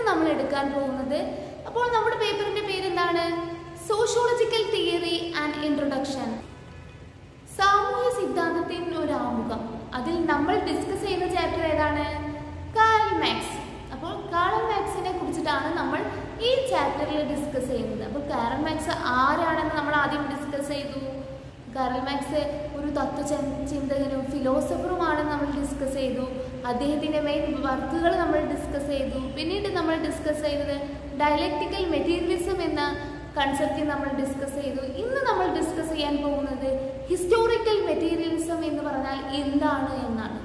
നമ്മൾ എടുക്കാൻ പോകുന്നത്. അപ്പോൾ നമ്മുടെ പേപ്പറിന്റെ പേര് എന്താണ്? സോഷ്യോളജിക്കൽ തിയറി ആൻഡ് ഇൻട്രൊഡക്ഷൻ, സാമൂഹ്യ സിദ്ധാന്തത്തിന് ഒരു ആമുഖം. അതിൽ നമ്മൾ ഡിസ്കസ് ചെയ്യുന്ന ചാപ്റ്റർ ഏതാണ്? Karl Marx. അപ്പോൾ കാറൽ മാർക്സിനെ കുറിച്ചിട്ടാണ് നമ്മൾ ഈ ചാപ്റ്ററിൽ ഡിസ്കസ് ചെയ്യുന്നത്. അപ്പോൾ കാറൽ മാർക്സ് ആരാണെന്ന് നമ്മൾ ആദ്യം ഡിസ്കസ് ചെയ്തു. കാറൽ മാർക്സ് ഒരു തത്വചിന്തകനും ഫിലോസഫറുമാണെന്ന് നമ്മൾ ഡിസ്കസ് ചെയ്തു. അദ്ദേഹത്തിൻ്റെ മെയിൻ വർക്കുകൾ നമ്മൾ ഡിസ്കസ് ചെയ്തു. പിന്നീട് നമ്മൾ ഡിസ്കസ് ചെയ്തത് ഡയലക്റ്റിക്കൽ മെറ്റീരിയലിസം എന്ന കൺസെപ്റ്റ് നമ്മൾ ഡിസ്കസ് ചെയ്തു. ഇന്ന് നമ്മൾ ഡിസ്കസ് ചെയ്യാൻ പോകുന്നത് ഹിസ്റ്റോറിക്കൽ മെറ്റീരിയലിസം എന്ന് പറഞ്ഞാൽ എന്താണ് എന്നാണ്.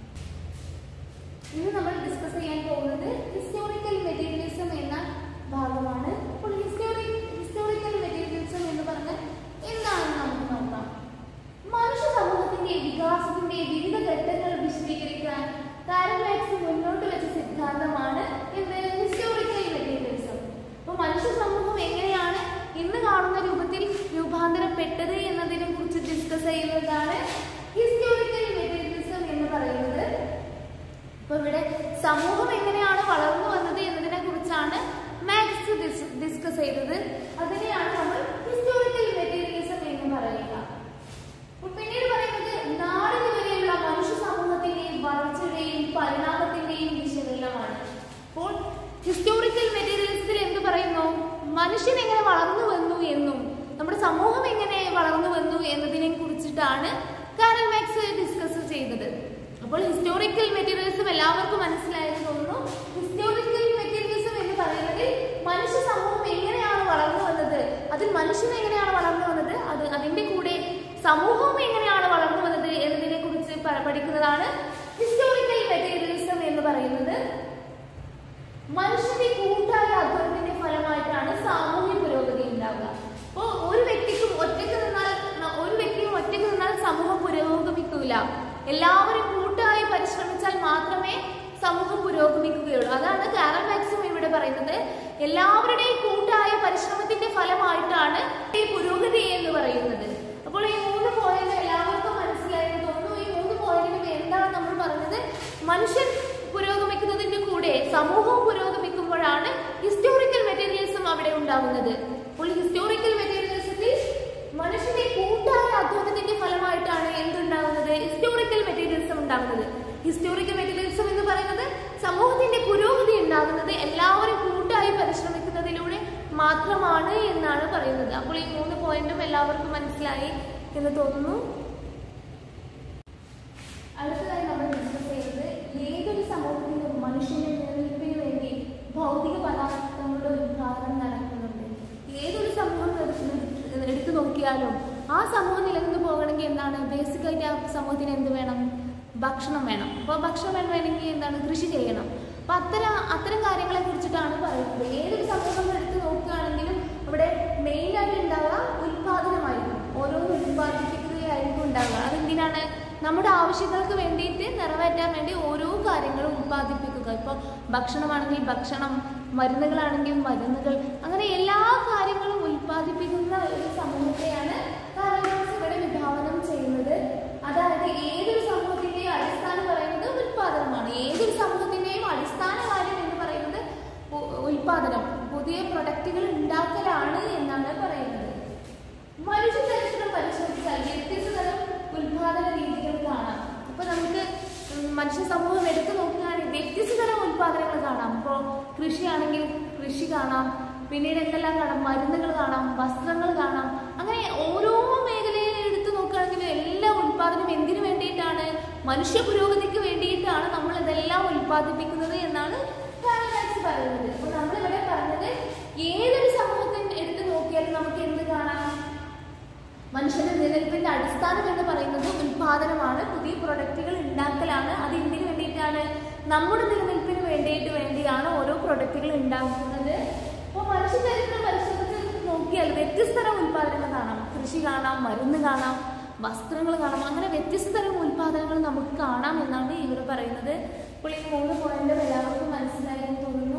ഇന്ന് നമ്മൾ ഡിസ്കസ് ചെയ്യാൻ പോകുന്നത് ഹിസ്റ്റോറിക്കൽ മെറ്റീരിയലിസം എന്ന ഭാഗമാണ്. അപ്പോൾ ഹിസ്റ്റോറിക്കൽ മെറ്റീരിയലിസം എന്ന് പറഞ്ഞാൽ എന്താണെന്ന് നമുക്ക് നോക്കാം. മനുഷ്യ സമൂഹത്തിന്റെ വികാസത്തിന്റെ വിവിധ ഘട്ടങ്ങൾ വിശദീകരിക്കാൻ കാറൽ മാർക്സ് മുന്നോട്ട് വെച്ച സിദ്ധാന്തമാണ് ഹിസ്റ്റോറിക്കൽ മെറ്റീരിയലിസം. അപ്പോൾ മനുഷ്യ സമൂഹം എങ്ങനെയാണ് ഇന്ന് കാണുന്ന രൂപത്തിൽ രൂപാന്തരപ്പെട്ടത് എന്നതിനെ കുറിച്ച് ഡിസ്കസ് ചെയ്യുന്നതാണ് ഹിസ്റ്റോറിക്കൽ മെറ്റീരിയലിസം എന്ന് പറയുന്നത്. അപ്പോൾ ഇവിടെ സമൂഹം എങ്ങനെയാണ് വളർന്നു വന്നത് എന്നതിനെ കുറിച്ചാണ് മാർക്സ് ഡിസ്കസ് ചെയ്തത്. അതിനെയാണ് നമ്മൾ ഹിസ്റ്റോറിക്കൽ മെറ്റീരിയലിസം എന്ന് പറയുക. പിന്നീട് പറയുന്നത് നാടിന് വരെയുള്ള മനുഷ്യ സമൂഹത്തിന്റെയും വളർച്ചയുടെയും പരിണാമത്തിന്റെയും വിശകലനമാണ്. അപ്പോൾ ഹിസ്റ്റോറിക്കൽ മെറ്റീരിയലിസത്തിൽ എന്ത് പറയുന്നു? മനുഷ്യൻ എങ്ങനെ വളർന്നു വന്നു എന്നും നമ്മുടെ സമൂഹം എങ്ങനെ വളർന്നു വന്നു എന്നതിനെ കുറിച്ചിട്ടാണ് കാറൽ മാർക്സ് ഡിസ്കസ് ചെയ്തത്. അപ്പോൾ ഹിസ്റ്റോറിക്കൽ മെറ്റീരിയലിസം എല്ലാവർക്കും മനസ്സിലായെന്ന് തോന്നുന്നു. ഹിസ്റ്റോറിക്കൽ മെറ്റീരിയലിസം എന്ന് പറയുന്നത് മനുഷ്യ സമൂഹം എങ്ങനെയാണ് വളർന്നു വന്നത്, അതിൽ മനുഷ്യൻ എങ്ങനെയാണ് വളർന്നു വന്നത്, അതിന്റെ കൂടെ സമൂഹം എങ്ങനെയാണ് വളർന്നു വന്നത് എന്നതിനെ കുറിച്ച് പഠിക്കുന്നതാണ് ഹിസ്റ്റോറിക്കൽ മെറ്റീരിയലിസം എന്ന് പറയുന്നത്. മനുഷ്യന്റെ കൂട്ടായ അധ്വാനത്തിന്റെ ഫലമായിട്ടാണ് സാമൂഹ്യ പുരോഗതി ഉണ്ടാവുക. അപ്പോൾ ഒരു വ്യക്തിയും ഒറ്റയ്ക്ക് നിന്നാൽ സമൂഹം പുരോഗമിക്കില്ല. എല്ലാവരും കൂട്ടായി പരിശ്രമിച്ചാൽ മാത്രമേ സമൂഹം പുരോഗമിക്കുകയുള്ളൂ. അതാണ് കാറൽ മാർക്സും ഇവിടെ പറയുന്നത്. എല്ലാവരുടെയും കൂട്ടായ പരിശ്രമത്തിന്റെ ഫലമായിട്ടാണ് ഈ പുരോഗതി എന്ന് പറയുന്നത്. അപ്പോൾ ഈ 3 പോയിന്റ് എല്ലാവർക്കും മനസ്സിലായെന്ന് തോന്നുന്നു. ഈ 3 പോയിന്റിലും എന്താണ് നമ്മൾ പറഞ്ഞത്? മനുഷ്യൻ പുരോഗമിക്കുന്നതിന്റെ കൂടെ സമൂഹവും പുരോഗമിക്കുമ്പോഴാണ് ഹിസ്റ്റോറിക്കൽ മെറ്റീരിയലിസം അവിടെ ഉണ്ടാകുന്നത്. അപ്പോൾ ഹിസ്റ്റോറിക്കൽ മെറ്റീരിയലിസത്തിൽ മനുഷ്യന്റെ കൂട്ടായ അധ്വാനത്തിന്റെ ഫലമായിട്ടാണ് എന്തുണ്ടാകുന്നത്? ഹിസ്റ്റോറിക്കൽ മെറ്റീരിയലിസം ഉണ്ടാകുന്നത്. ഹിസ്റ്റോറിക്കൽ മെറ്റീരിയലിസം എന്ന് പറയുന്നത് സമൂഹത്തിന്റെ പുരോഗതി ഉണ്ടാകുന്നത് എല്ലാവരും കൂട്ടായി പരിശ്രമിക്കുന്നതിലൂടെ മാത്രമാണ് എന്നാണ് പറയുന്നത്. അപ്പോൾ ഈ 3 പോയിന്റും എല്ലാവർക്കും മനസ്സിലായി എന്ന് തോന്നുന്നു. അടുത്തതായി നമ്മൾ ഡിസ്കസ് ചെയ്യുന്നത് ഏതൊരു സമൂഹത്തിലും മനുഷ്യന്റെ നിലനിൽപ്പിന് വേണ്ടി ഭൗതിക പദാർത്ഥങ്ങളുടെ ഉത്പാദനം നടക്കുന്നുണ്ട്. ഏതൊരു സമൂഹം എടുത്തു നോക്കിയാലും ആ സമൂഹം നിലനിന്ന് പോകണമെങ്കിൽ എന്താണ് ബേസിക്കായിട്ട് ആ സമൂഹത്തിന് എന്ത് വേണം? ഭക്ഷണം വേണം. അപ്പോൾ ഭക്ഷണം വേണമെങ്കിൽ എന്താണ്? കൃഷി ചെയ്യണം. അപ്പൊ അത്തരം കാര്യങ്ങളെ കുറിച്ചിട്ടാണ് പറയുന്നത്. ഏതൊരു സമൂഹം എടുത്ത് നോക്കുകയാണെങ്കിലും അവിടെ മെയിനായിട്ട് ഉണ്ടാവുക ഉൽപാദനമായിരിക്കും. ഓരോന്ന് ഉൽപാദിപ്പിക്കുകയായിരിക്കും ഉണ്ടാവുക. അതെന്തിനാണ്? നമ്മുടെ ആവശ്യങ്ങൾക്ക് വേണ്ടിയിട്ട് നിറവേറ്റാൻ വേണ്ടി ഓരോ കാര്യങ്ങളും ഉൽപ്പാദിപ്പിക്കുക. ഇപ്പോൾ ഭക്ഷണമാണെങ്കിൽ ഭക്ഷണം, മരുന്നുകളാണെങ്കിൽ മരുന്നുകൾ, അങ്ങനെ എല്ലാ കാര്യങ്ങളും ഉൽപ്പാദിപ്പിക്കുന്ന ഒരു സമൂഹത്തെയാണ് കാറൽ മാർക്സ് ഇവിടെ വിഭാവനം ചെയ്യുന്നത്. അതായത് ഏതൊരു സമൂഹത്തിന്റെയും അടിസ്ഥാനം പറയുന്നത് ഉൽപാദനമാണ്. ഏതൊരു സമൂഹത്തിന്റെയും അടിസ്ഥാന കാര്യം എന്ന് പറയുന്നത് ഉൽപാദനം, പുതിയ പ്രൊഡക്റ്റുകൾ ഉണ്ടാക്കലാണ് എന്നാണ് പറയുന്നത്. മനുഷ്യ ചരിത്രം പരിശോധിച്ചാൽ വ്യത്യസ്ത തരം ഉൽപാദന രീതികൾ കാണാം. അപ്പൊ നമുക്ക് മനുഷ്യ സമൂഹം എടുത്തു നോക്കുകയാണെങ്കിൽ വ്യത്യസ്ത തരം ഉൽപാദനങ്ങൾ കാണാം. ഇപ്പോൾ കൃഷിയാണെങ്കിൽ കൃഷി കാണാം, പിന്നീട് എന്തെല്ലാം കാണാം? മരുന്നുകൾ കാണാം, വസ്ത്രങ്ങൾ കാണാം. അങ്ങനെ ഓരോ മേഖലയിൽ എടുത്തു നോക്കുകയാണെങ്കിൽ എല്ലാ ഉൽപാദനം എന്തിനു വേണ്ടിയിട്ടാണ്? മനുഷ്യ പുരോഗതിക്ക് വേണ്ടിയിട്ടാണ് നമ്മൾ ഇതെല്ലാം ഉൽപ്പാദിപ്പിക്കുന്നത് എന്നാണ് കാറൽ മാർക്സ് പറയുന്നത്. അപ്പോൾ നമ്മളിവിടെ പറഞ്ഞത് ഏതൊരു സമൂഹത്തിൽ എടുത്തു നോക്കിയാലും നമുക്ക് എന്ത് കാണാം? മനുഷ്യന്റെ നിലനിൽപ്പിന്റെ അടിസ്ഥാനം എന്ന് പറയുന്നത് ഉൽപാദനമാണ്, പുതിയ പ്രൊഡക്റ്റുകൾ ഉണ്ടാക്കലാണ്. അത് എന്തിനു വേണ്ടിയിട്ടാണ്? നമ്മുടെ നിലനിൽപ്പിന് വേണ്ടിയാണ് ഓരോ പ്രൊഡക്റ്റുകൾ ഉണ്ടാക്കുന്നത്. അപ്പോൾ മനുഷ്യ ചരിത്രം പരിശോധിച്ച് നോക്കിയാൽ വ്യത്യസ്ത തരം ഉൽപാദനങ്ങൾ കാണാം. കൃഷി കാണാം, മരുന്ന് കാണാം, വസ്ത്രങ്ങൾ കാണാം. അങ്ങനെ വ്യത്യസ്ത തരം ഉൽപാദനങ്ങൾ നമുക്ക് കാണാം എന്നാണ് ഇവർ പറയുന്നത്. അപ്പോൾ ഈ 3 പോയിന്റും എല്ലാവർക്കും മനസ്സിലായെന്ന് തോന്നുന്നു.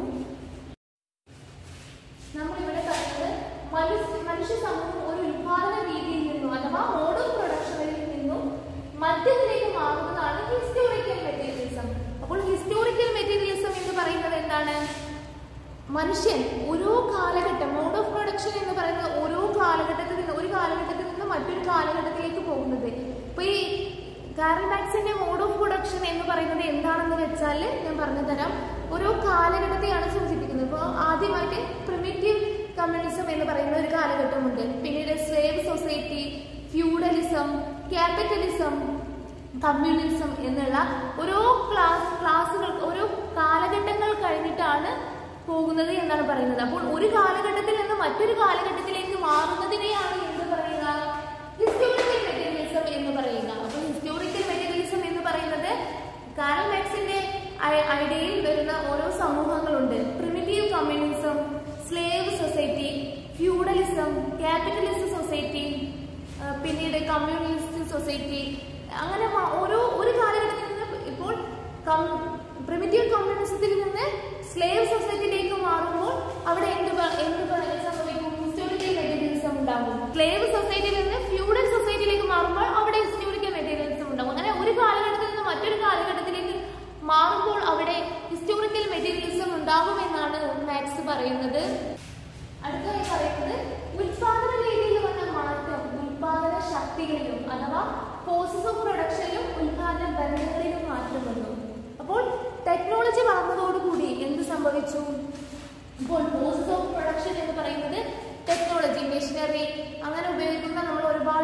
നമ്മളിവിടെ പറയുന്നത് മനുഷ്യ സമൂഹം ഒരു ഉൽപാദന രീതിയിൽ നിന്നും അഥവാ മോഡ് ഓഫ് പ്രൊഡക്ഷനിൽ നിന്നും മധ്യത്തിലേക്ക് മാറുന്നതാണ് ഹിസ്റ്റോറിക്കൽ മെറ്റീരിയലിസം. അപ്പോൾ ഹിസ്റ്റോറിക്കൽ മെറ്റീരിയലിസം എന്ന് പറയുന്നത് എന്താണ്? മനുഷ്യൻ ഓരോ കാലഘട്ടം, മോഡ് ഓഫ് പ്രൊഡക്ഷൻ എന്ന് പറയുന്നത് ഓരോ കാലഘട്ടത്തിൽ നിന്ന് മറ്റൊരു കാലഘട്ടത്തിലേക്ക് പോകുന്നത്. ഇപ്പൊ ഈ കാരൽ മാർക്സിന്റെ മോഡ് ഓഫ് പ്രൊഡക്ഷൻ എന്ന് പറയുന്നത് എന്താണെന്ന് വെച്ചാൽ ഞാൻ പറഞ്ഞു തരാം. ഓരോ കാലഘട്ടത്തെയാണ് സൂചിപ്പിക്കുന്നത്. ഇപ്പോൾ ആദ്യമായിട്ട് പ്രിമിറ്റീവ് കമ്മ്യൂണിസം എന്ന് പറയുന്ന ഒരു കാലഘട്ടമുണ്ട്. പിന്നീട് slave society, feudalism, capitalism, communism എന്നുള്ള ഓരോ ക്ലാസുകൾ ഓരോ കാലഘട്ടങ്ങൾ കഴിഞ്ഞിട്ടാണ് പോകുന്നത് എന്നാണ് പറയുന്നത്. അപ്പോൾ ഒരു കാലഘട്ടത്തിൽ നിന്ന് മറ്റൊരു കാലഘട്ടത്തിലേക്ക് മാറുന്നതിനെയാണ് എന്ത് പറയുക? ഹിസ്റ്റോറിക്കൽ മെറ്റീരിയലിസം എന്ന് പറയുക. അപ്പോൾ ഹിസ്റ്റോറിക്കൽ മെറ്റീരിയലിസം എന്ന് പറയുന്നത് കാരൽ മാർക്സിന്റെ ഐഡിയയിൽ വരുന്ന ഓരോ സമൂഹങ്ങളുണ്ട്. Primitive communism, slave society, feudalism, capitalist society, പിന്നീട് കമ്മ്യൂണിസ്റ്റ് സൊസൈറ്റി, അങ്ങനെ ഒരു കാലഘട്ടത്തിൽ നിന്ന് ഇപ്പോൾ പ്രിമിറ്റീവ് കമ്മ്യൂണിസത്തിൽ നിന്ന് സ്ലേവ് സൊസൈറ്റിയിലേക്ക് മാറുമ്പോൾ അവിടെ എന്ത് സംഭവിക്കും? ഹിസ്റ്റോറിക്കൽ മെറ്റീരിയലിസം ഉണ്ടാകും. സ്ലേവ് സൊസൈറ്റിയിൽ നിന്ന് ഫ്യൂഡൽ സൊസൈറ്റിയിലേക്ക് മാറുമ്പോൾ അവിടെ ഹിസ്റ്റോറിക്കൽ മെറ്റീരിയലിസം ഉണ്ടാകും. അങ്ങനെ ഒരു കാലഘട്ടത്തിൽ നിന്ന് മറ്റൊരു കാലഘട്ടത്തിലേക്ക് മാറുമ്പോൾ അവിടെ ഹിസ്റ്റോറിക്കൽ മെറ്റീരിയലിസം ഉണ്ടാകുമെന്നാണ് മാർക്സ് പറയുന്നത്. അടുത്തതായി പറയുന്നത് ഉത്പാദന രീതിയിൽ വന്ന മാറ്റം ഉത്പാദന ശക്തികളിലും അഥവാ ഫോഴ്സസ് ഓഫ് പ്രൊഡക്ഷനിലും ഉത്പാദന ബന്ധങ്ങളിലും മാറ്റം വന്നു. അപ്പോൾ ടെക്നോളജി വളർന്നതോടുകൂടി എന്ത് സംഭവിച്ചു? ഇപ്പോൾ ഫോഴ്സസ് ഓഫ് പ്രൊഡക്ഷൻ എന്ന് പറയുന്നത് ടെക്നോളജി, മെഷീനറി അങ്ങനെ ഉപയോഗിക്കുന്ന നമ്മൾ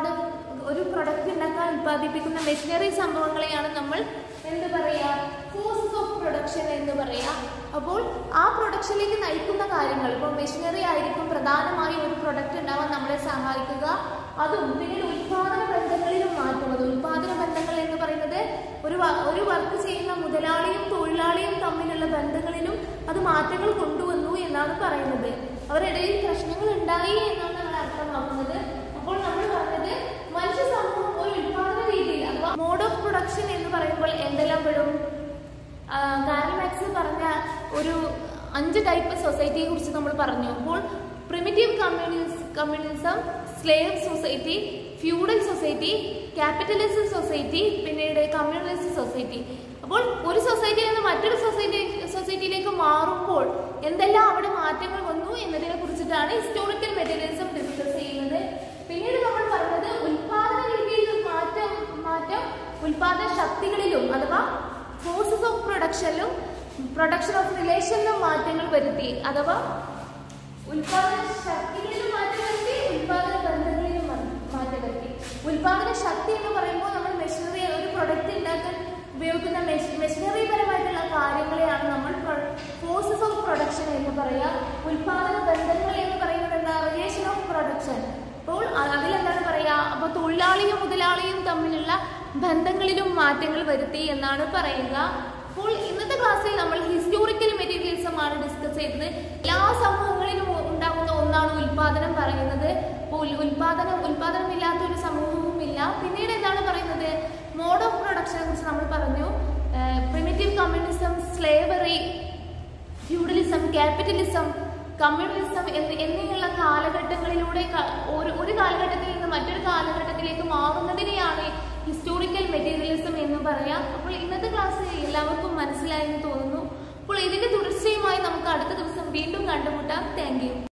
ഒരു പ്രൊഡക്റ്റ് ഉണ്ടാക്കാൻ ഉത്പാദിപ്പിക്കുന്ന മെഷീനറി സംഭവങ്ങളെയാണ് നമ്മൾ എന്ത് പറയാ? ഫോഴ്സസ് ഓഫ് പ്രൊഡക്ഷൻ എന്ന് പറയാ. അപ്പോൾ ആ പ്രൊഡക്ഷനിലേക്ക് നയിക്കുന്ന കാര്യങ്ങൾ, ഇപ്പോൾ മെഷീനറി ആയിരിക്കും പ്രധാനമായും ഒരു പ്രൊഡക്റ്റ് ഉണ്ടാവാൻ നമ്മളെ സഹായിക്കുക. അതും പിന്നീട് ഉത്പാദന ബന്ധങ്ങളിലും മാറ്റം വന്നു. ഉത്പാദന ബന്ധങ്ങൾ എന്ന് പറയുന്നത് ഒരു വർക്ക് ചെയ്യുന്ന മുതലാളിയും തൊഴിലാളിയും തമ്മിലുള്ള ബന്ധങ്ങളിലും അത് മാറ്റങ്ങൾ കൊണ്ടുവന്നു എന്നാണ് പറയുന്നത്. അവരിടയിൽ പ്രശ്നങ്ങൾ ഉണ്ടായി എന്നാണ് നമ്മൾ അർത്ഥമാക്കുന്നത്. അപ്പോൾ നമ്മൾ പറഞ്ഞത് മനുഷ്യ സമൂഹം ഒരു ഉത്പാദന രീതിയിൽ അഥവാ മോഡ് ഓഫ് പ്രൊഡക്ഷൻ എന്ന് പറയുമ്പോൾ എന്തെല്ലാം പെടും? കാരൽ മാർക്സ് പറഞ്ഞ ഒരു 5 ടൈപ്പ് സൊസൈറ്റിയെ കുറിച്ച് നമ്മൾ പറഞ്ഞു. അപ്പോൾ primitive communism, slave society, feudal society, capitalist society, പിന്നീട് കമ്മ്യൂണിസ്റ്റ് സൊസൈറ്റി. അപ്പോൾ ഒരു സൊസൈറ്റിയിൽ നിന്ന് മറ്റൊരു സൊസൈറ്റിയിലേക്ക് മാറുമ്പോൾ എന്തെല്ലാം അവിടെ മാറ്റങ്ങൾ വന്നു എന്നതിനെ കുറിച്ചിട്ടാണ് ഹിസ്റ്റോറിക്കൽ മെറ്റീരിയലിസം ഡിസ്കസ് ചെയ്യുന്നത്. പിന്നീട് നമ്മൾ പറഞ്ഞത് ഉത്പാദന രീതിയിൽ മാറ്റം ഉത്പാദന ശക്തികളിലും അഥവാ ഫോഴ്സസ് ഓഫ് പ്രൊഡക്ഷനിലും പ്രൊഡക്ഷൻ ഓഫ് റിലേഷനിലും മാറ്റങ്ങൾ വരുത്തി. അഥവാ ഉത്പാദന ശക്തികളിലും മാറ്റം വരുത്തി, ഉത്പാദന ബന്ധങ്ങളിലും മാറ്റം വരുത്തി. ഉത്പാദന ശക്തി എന്ന് പറയുമ്പോൾ നമ്മൾ മെഷീനറി, ഒരു പ്രൊഡക്റ്റ് ഉണ്ടാക്കാൻ ഉപയോഗിക്കുന്ന മെഷീനറി പരമായിട്ടുള്ള കാര്യങ്ങളെയാണ് നമ്മൾ ഫോഴ്സസ് ഓഫ് പ്രൊഡക്ഷൻ എന്ന് പറയാ. ഉത്പാദന ബന്ധങ്ങൾ എന്ന് പറയുന്നത് എന്താ? Relation of production. അപ്പോൾ അതിലെന്താണ് പറയാ? അപ്പൊ തൊഴിലാളിയും മുതലാളിയും തമ്മിലുള്ള ബന്ധങ്ങളിലും മാറ്റങ്ങൾ വരുത്തി എന്നാണ് പറയുക. അപ്പോൾ ഇന്നത്തെ ക്ലാസ്സിൽ നമ്മൾ ഹിസ്റ്റോറിക്കൽ മെറ്റീരിയലിസം ആണ് ഡിസ്കസ് ചെയ്തത്. എല്ലാ സമൂഹങ്ങളിലും ഉണ്ടാകുന്ന ഒന്നാണ് ഉത്പാദനം പറയുന്നത്. അപ്പോൾ ഉത്പാദനമില്ലാത്ത ഒരു സമൂഹവും ഇല്ല. പിന്നീട് എന്താണ് പറയുന്നത്? മോഡ് ഓഫ് പ്രൊഡക്ഷനെ കുറിച്ച് നമ്മൾ പറഞ്ഞു. Primitive communism, slavery, feudalism, capitalism, communism എന്നിങ്ങനെയുള്ള കാലഘട്ടങ്ങളിലൂടെ ഒരു കാലഘട്ടത്തിൽ നിന്ന് മറ്റൊരു കാലഘട്ടത്തിലേക്ക് മാറുന്നതിനെയാണ് ഹിസ്റ്റോറിക്കൽ മെറ്റീരിയലിസം എന്ന് പറയാം. അപ്പോൾ ഇന്നത്തെ ക്ലാസ് എല്ലാവർക്കും മനസ്സിലായെന്ന് തോന്നുന്നു. അപ്പോൾ ഇതിന്റെ തുടർച്ചയുമായി നമുക്ക് അടുത്ത ദിവസം വീണ്ടും കണ്ടുമുട്ടാം. Thank U.